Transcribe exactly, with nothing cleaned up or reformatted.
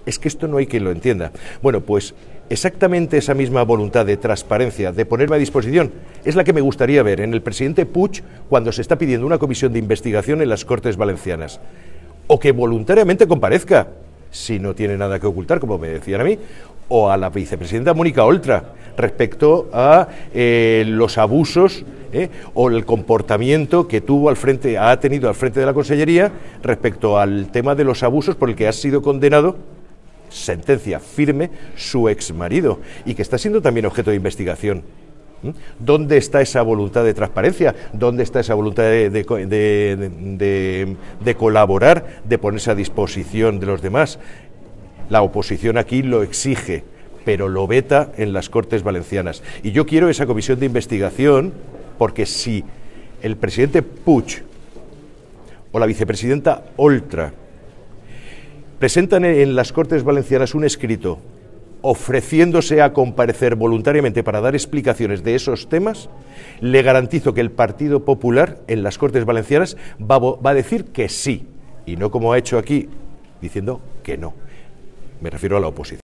Es que esto no hay quien lo entienda. Bueno, pues exactamente esa misma voluntad de transparencia, de ponerme a disposición, es la que me gustaría ver en el presidente Puig cuando se está pidiendo una comisión de investigación en las Cortes Valencianas. O que voluntariamente comparezca, si no tiene nada que ocultar, como me decían a mí, o a la vicepresidenta Mónica Oltra, respecto a eh, los abusos eh, o el comportamiento que tuvo al frente, ha tenido al frente de la Consellería respecto al tema de los abusos por el que ha sido condenado, sentencia firme, su exmarido, y que está siendo también objeto de investigación. ¿Dónde está esa voluntad de transparencia? ¿Dónde está esa voluntad de, de, de, de, de colaborar, de ponerse a disposición de los demás? La oposición aquí lo exige, pero lo veta en las Cortes Valencianas. Y yo quiero esa comisión de investigación, porque si el presidente Puig o la vicepresidenta Oltra presentan en las Cortes Valencianas un escrito ofreciéndose a comparecer voluntariamente para dar explicaciones de esos temas, le garantizo que el Partido Popular en las Cortes Valencianas va, va a decir que sí, y no como ha hecho aquí, diciendo que no. Me refiero a la oposición.